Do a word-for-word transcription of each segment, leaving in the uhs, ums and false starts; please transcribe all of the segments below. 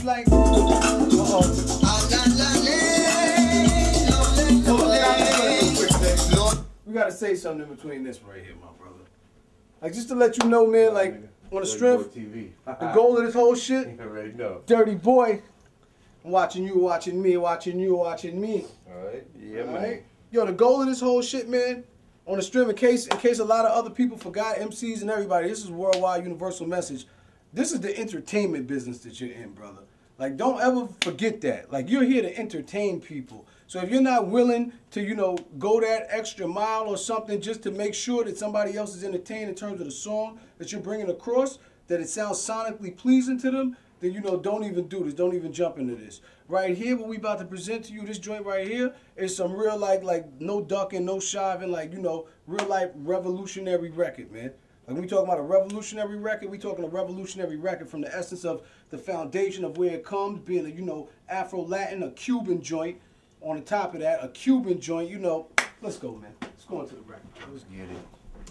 it's like, uh-oh. We gotta say something in between this right here, my brother. Like, just to let you know, man, like, on the strength, the goal of this whole shit, you already know. Dirty Boy, I'm watching you, watching me, watching you, watching me. Alright, yeah, All man. right? Yo, the goal of this whole shit, man, on the stream, in case, in case a lot of other people forgot, M Cs and everybody, this is worldwide universal message. This is the entertainment business that you're in, brother. Like, don't ever forget that. Like, you're here to entertain people. So if you're not willing to, you know, go that extra mile or something just to make sure that somebody else is entertained in terms of the song that you're bringing across, that it sounds sonically pleasing to them, then, you know, don't even do this. Don't even jump into this. Right here, what we about to present to you, this joint right here, is some real, like, like no ducking, no shoving, like, you know, real life revolutionary record, man. Like, when we talking about a revolutionary record, we talking a revolutionary record from the essence of the foundation of where it comes, being a, you know, Afro-Latin, a Cuban joint. On the top of that, a Cuban joint, you know. Let's go, man. Let's go into the record. Let's get it.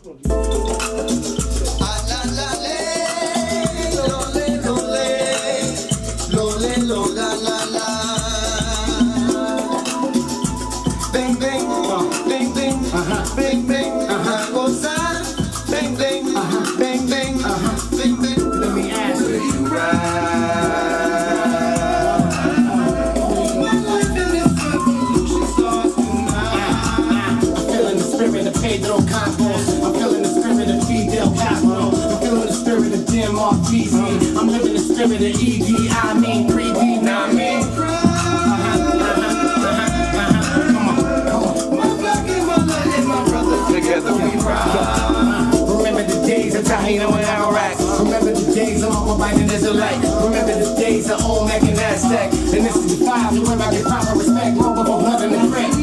Bang bang, bang bang, uh-huh. Bang bang, uh-huh. Goes on. Bang bang, uh-huh. Bang bang, uh-huh. Bang bang. Let me ask you, you ride. Pedro Campos. I'm feeling the spirit of Fidel Castro. I'm feeling the spirit of Jim Martisi. I'm living the spirit of E D. I mean three D, now I mean. Uh-huh, uh-huh, uh-huh, uh-huh. Come on, come on. My black and my light and my brother together we ride. Remember the days of Tahina and Iraq. Remember the days of Uncle Biden as a light. Remember the days of Olmec and Aztec. And this is the five to where I get proper respect. Long before nothing is correct.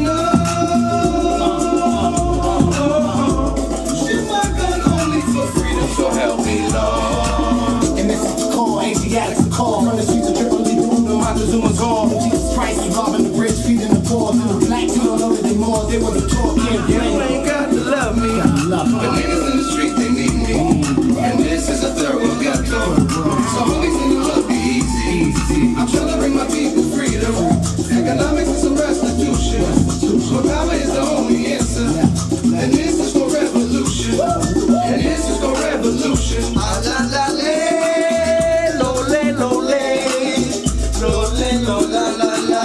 So help me, Lord. And this is the call, Asiatics the call. From the streets of Tripoli, through the Montezuma's gone. Jesus Christ is robbing the bridge, feeding the poor. The blacks who don't know that they more, they want to talk. Can't you ain't got to love me. Love the niggas in the street, they need me. And this is a third one got to. So homies in the club be easy. I'm trying to bring my people freedom. Economics is a restitution. But power is the only answer. And this is for revolution. And this is for revolution. Ah la la le, lo le lo le, lo le lo la la la.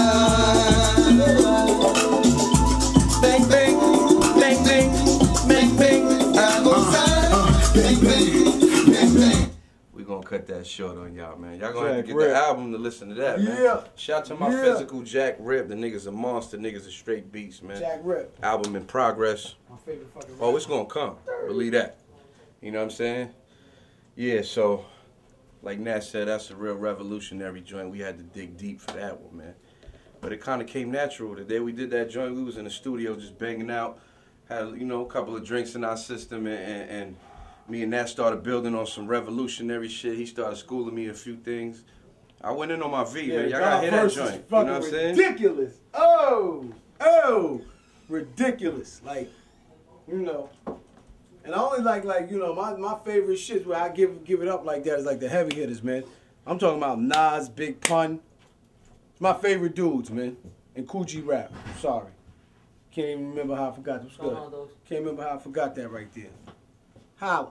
Bang bang, bang bang, bang bang. I go side, bang bang, bang bang. We gonna cut that short on y'all, man. Y'all gonna have to Jack get Rip. the album to listen to that, man. Yeah. Shout out to my Yeah. physical Jack Rip. The niggas a monster. Niggas are straight beats, man. Jack Rip. Album in progress. My favorite fucking Oh, it's gonna come. Believe that. You know what I'm saying? Yeah, so like Nat said, that's a real revolutionary joint. We had to dig deep for that one, man. But it kind of came natural. The day we did that joint, we was in the studio just banging out, had, you know, a couple of drinks in our system, and, and, and me and Nat started building on some revolutionary shit. He started schooling me a few things. I went in on my V, Yeah, man. Y'all God gotta hear that verse is joint. You know fucking what I'm saying? ridiculous. Oh, oh, ridiculous. Like, you know. And I only like, like you know, my, my favorite shit where I give give it up like that is like the heavy hitters, man. I'm talking about Nas, Big Pun. It's my favorite dudes, man. And Coogee Rap. Sorry. Can't even remember how I forgot. What's good? Can't remember how I forgot that right there. Holla.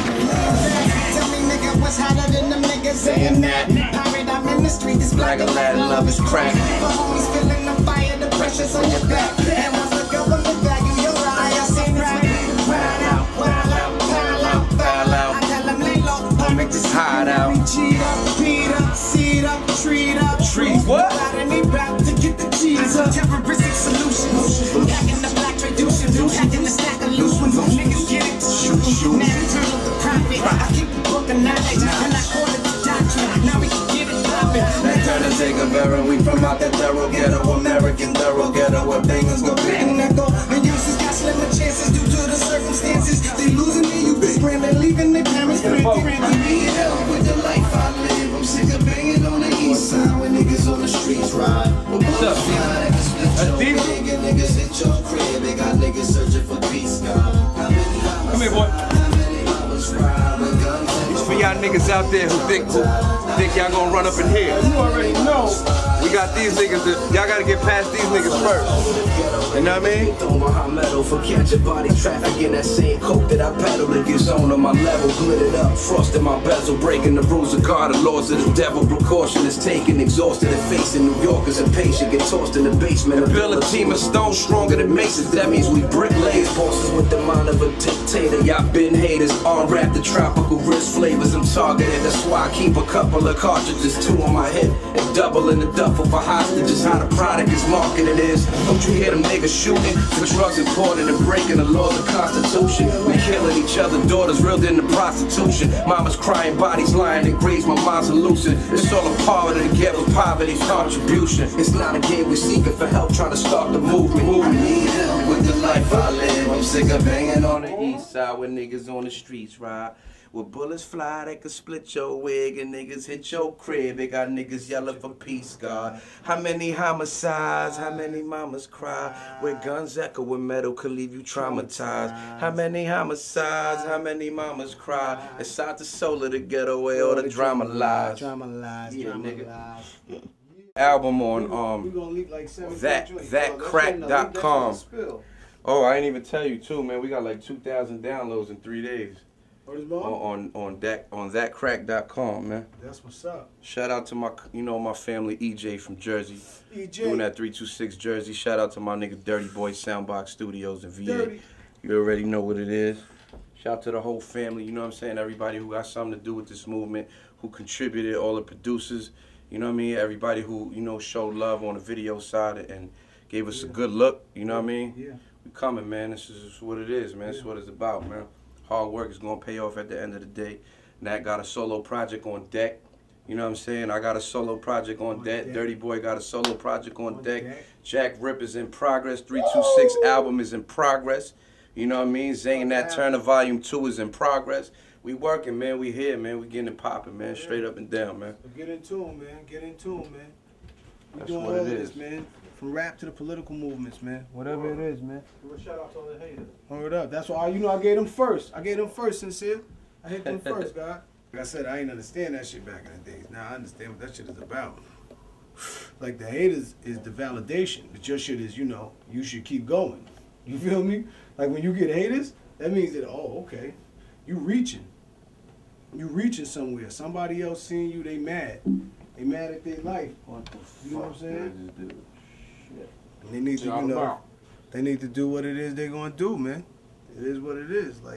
Tell me, nigga, what's hotter than them niggas saying that? Pirate, I'm in the street, this black and Latin love is crack. For homies feeling the fire, the pressure's on your back. And once the government back in your eye, I say right. Wild out, wild out, pile out, pile out. I tell them lay low, pirate just hide out. Cheat up, beat up, seed up, treat up. Treat what? Without any rap to get the cheese up. Terroristic solutions. Back in the black tradition, back in the stack of loose ones. Niggas get it to shoot. Now turn up the profit. I keep the book of knowledge, and I call it the doctrine. Now we can get it poppin'. That turn to take a barrel. We from out that thorough ghetto, American thorough ghetto, where things go big and that go. And youngsters got slimmer chances due to the circumstances. They losing their youth, they scrambling, leaving their parents frantic. Need help with the life I live. I'm sick of banging on the east side when niggas on the streets ride. What's up, man? That's deep. Niggas hit your crib, they got niggas searching for peace, God. How many hours? Come here, boy. How many hours ride with guns? It's for y'all niggas out there who think who think y'all gonna run up in here. You already know. We got these niggas that y'all gotta get past these niggas first. You know what I mean? Throw my hot metal for catching body traffic in that same coke that I pedal that gets on on my level. Glittered up, frosted my bezel, breaking the rules of God, the laws of the devil. Precaution is taken, exhausted and facing New Yorkers impatient, get tossed in the basement. Build a team of stone stronger than masons. That means we bricklayers, bosses with the mind of a dictator. Y'all been haters, all wrapped in tropical wrist flavors. I'm targeted, that's why I keep a couple of cartridges, two on my hip, and double in the duffel for hostages. How the product is marketed is. Don't you hear them niggas shooting for drugs imported and breaking the laws of the Constitution? We killing each other, daughters reeled into prostitution. Mama's crying, bodies lying, and graves, my mind's hallucin. It's all a part of the ghetto, poverty's contribution. It's not a game, we're seeking for help, trying to start the movement. I need help with the life I live. I'm sick of banging on the east side where niggas on the streets ride. Where bullets fly, they could split your wig and niggas hit your crib. They got niggas yelling for peace, God. How many homicides, how many mamas cry? Where guns echo, where metal could leave you traumatized. How many homicides, how many mamas cry? Inside the soul of the ghetto where all the drama lies. Drama lies, Yeah, drama nigga. lies. Album on We um gonna leak like seven that joints, that bro. That's crack gonna dot leak, that's com. gonna spill. Oh, I ain't even tell you too, man. We got like two thousand downloads in three days. What is On wrong? on on that on that crack dot com, man. That's what's up. Shout out to my, you know, my family, E J from Jersey. E J. Doing that three two six Jersey. Shout out to my nigga Dirty Boy Soundbox Studios in V A. Dirty. You already know what it is. Shout out to the whole family, you know what I'm saying? Everybody who got something to do with this movement, who contributed, all the producers, you know what I mean? Everybody who, you know, showed love on the video side and gave us Yeah. a good look, you know what I mean? Yeah. We coming, man. This is what it is, man. This is what it's about, man. Hard work is gonna pay off at the end of the day. Nat got a solo project on deck. You know what I'm saying? I got a solo project on, On deck. deck. Dirty Boy got a solo project on, On deck. deck. Jack Rip is in progress. three two six album is in progress. You know what I mean? Zane Nat Turner Volume two is in progress. We working, man. We here, man. We getting it popping, man. Straight up and down, man. So get into them, man. Get into them, man. We That's doing what all it of is. this, man. From rap to the political movements, man. Whatever it is, man. Give a shout out to all the haters. Word up. That's why, you know, I gave them first. I gave them first, sincere. I hit them first, God. Like I said, I ain't understand that shit back in the days. Now I understand what that shit is about. Like the haters is the validation, but your shit is, you know, you should keep going. You feel me? Like when you get haters, that means that, oh, okay, you reaching. You reaching somewhere. Somebody else seeing you, they mad. They mad at their life. What the You know what I'm saying? This dude? Shit. And they need to, you know, they need to do what it is they're gonna do, man. It is what it is. Like,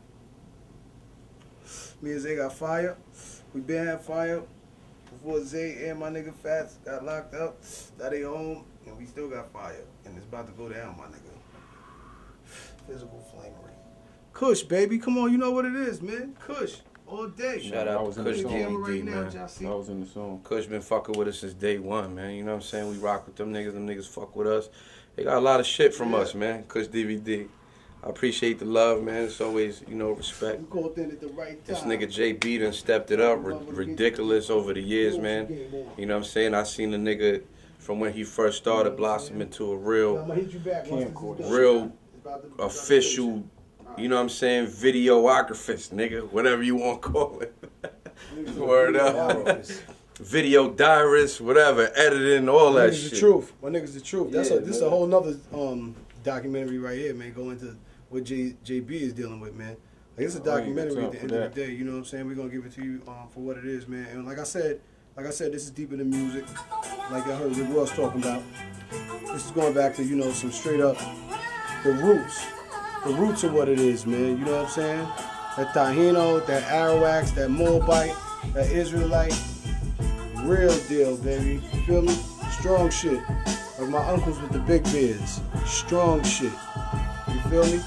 me and Zay got fire. We been had fire before Zay and my nigga Fats got locked up. Now they home, and we still got fire. And it's about to go down, my nigga. Physical flamery. Kush, baby. Come on, you know what it is, man. Kush. All day. Shout I out was to in the Kush song. D Camera V D, right now, man. y'all see? I was in the song. Kush been fucking with us since day one, man. You know what I'm saying? We rock with them niggas. Them niggas fuck with us. They got a lot of shit from Yeah. us, man. Kush D V D. I appreciate the love, man. It's always, you know, respect. You called in at the right time. This nigga J B done stepped it up. R- ridiculous over the years, man. You know what I'm saying? I seen the nigga from when he first started blossom into a I'm real, gonna hit you back once this is done. real It's about to- it's about to official, you know what I'm saying, videographist, nigga. Whatever you want to call it. finish. Word up. Video diarist, whatever, editing, all My that niggas shit. the truth. My niggas the truth. That's Yeah, a this man. a whole nother um documentary right here, man. Go into what J JB is dealing with, man. Like it's a Oh, I ain't got documentary time at the for end that. of the day. You know what I'm saying? We're gonna give it to you um, for what it is, man. And like I said, like I said, this is deeper than music. Like I heard Rick Ross talking about. This is going back to, you know, some straight up the roots. The roots of what it is, man. You know what I'm saying? That Taino, that Arawaks, that Moabite, that Israelite. Real deal, baby. You feel me? Strong shit. Like my uncles with the big beards. Strong shit. You feel me?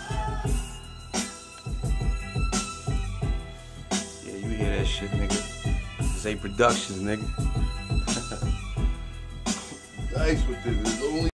Yeah, you hear that shit, nigga. Zay Productions, nigga. Nice with this. It's only